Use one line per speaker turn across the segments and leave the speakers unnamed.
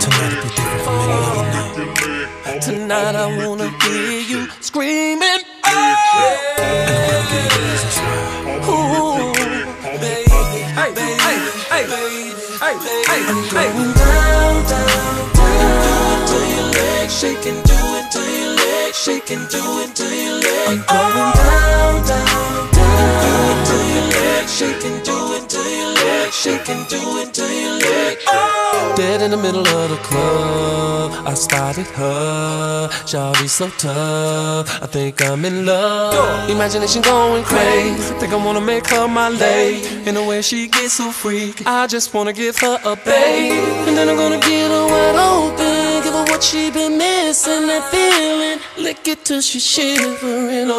tonight will be different from any other night.
Tonight I wanna hear you screaming, oh!
And I wanna give you the reasons why.
Ooh, baby, hey, hey, hey, hey, hey, I'm going down, down, down. Do it till your legs shaking, do it till your legs shaking, do it till your legs. I'm going down, down, down. Do it till your legs shaking, do it till your legs shaking, do it till your legs. Dead in the middle of the club, I spotted her. Shawty so tough, I think I'm in love. Imagination going crazy, think I wanna make her my lady. In the way she gets so freaky, I just wanna give her a baby. And then I'm gonna get her wide open, give her what she been missing, that feeling. Lick it till she's shivering,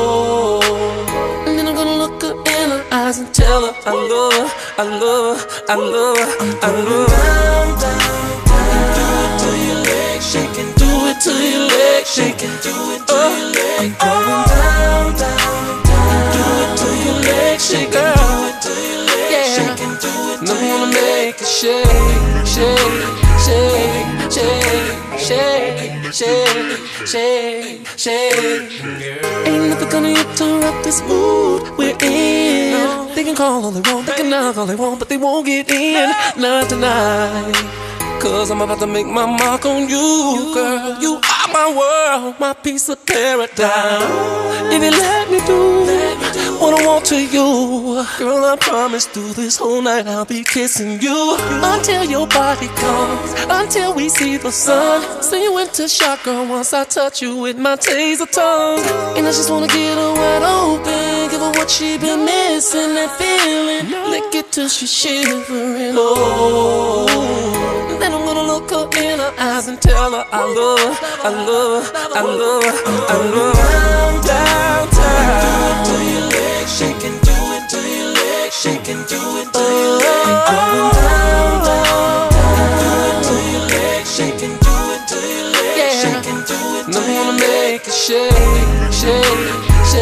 oh. And then I'm gonna look her in her eyes and tell her I love her, I love her, I love her, I love her. Down, down, do it till your legs shaking, do it till your legs shaking, do it till your legs. I'm going down, down, down, do it till your legs shaking, do it till your legs shaking, do it till your legs. I wanna make it shake, shake, shake, shake, shake, shake, shake, shake. Ain't nothing gonna interrupt this mood we're in. They can call all they want, they can knock all they want, but they won't get in, not tonight. Cause I'm about to make my mark on you, girl. You are my world, my piece of paradise. If you let me do what I want to you, girl, I promise through this whole night I'll be kissing you until your body comes, until we see the sun. So you went to shock, girl, once I touch you with my taser tongue. And I just wanna get her wide open, give her what she been missing, that feeling. Lick it till she's shivering, oh. And then I'm gonna look her in her eyes and tell her I love her, I love her, I love her, I love her. Down, down, do it till your legs shaking, do it till your legs shaking, do it till your legs. I'm going down, down, down, do it till your legs shaking, do it till your legs shaking, do it till your legs. I wanna make it shake, shake,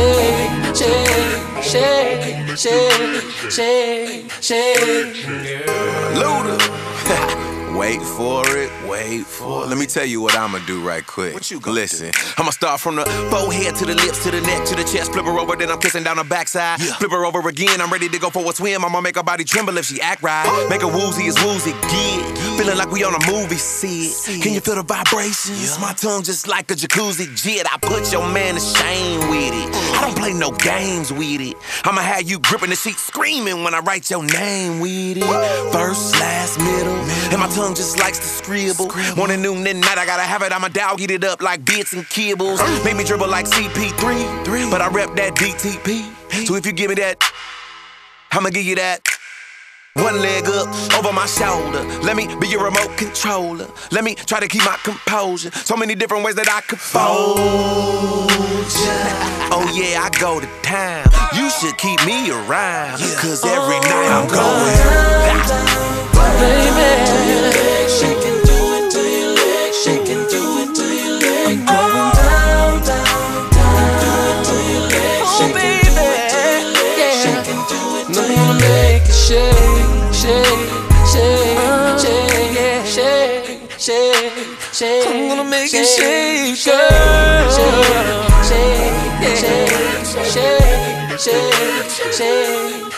shake, shake, shake, shake, shake, shake.
Luda. Wait for it, wait for it. Let me tell you what I'ma do right quick.
What you gonna
Listen, I'ma start from the forehead to the lips, to the neck, to the chest. Flip her over, then I'm kissing down her backside. Flip her over again, I'm ready to go for a swim. I'ma make her body tremble if she act right. Make her woozy as woozy get. Feeling like we on a movie set. Can you feel the vibrations? My tongue just like a jacuzzi jet. I put your man to shame with it. I don't play no games with it. I'ma have you gripping the sheet, screaming when I write your name with it. First, last, middle, and my tongue just likes to scribble. Morning, noon, and night, I gotta have it. I'ma get it up like bits and kibbles. Make me dribble like CP3, but I rep that DTP. So if you give me that, I'ma give you that. One leg up over my shoulder. Let me be your remote controller. Let me try to keep my composure. So many different ways that I could fold ya. Oh yeah, I go to town. You should keep me around, cause every night I'm going down,
baby. Shaking, do it till your legs shaking, do it till your legs. I'm going down, down, down. Do it till your legs shaking, do it till your legs shaking, do it till your legs. I wanna make it shake, shake, shake, shake, shake, shake. I'm gonna make it shake, girl. Shake, shake, shake, shake, shake, shake, shake,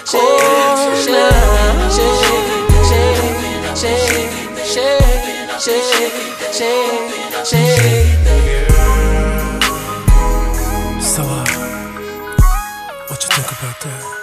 shake, shake, shake, shake, shake.
So, what you think about that?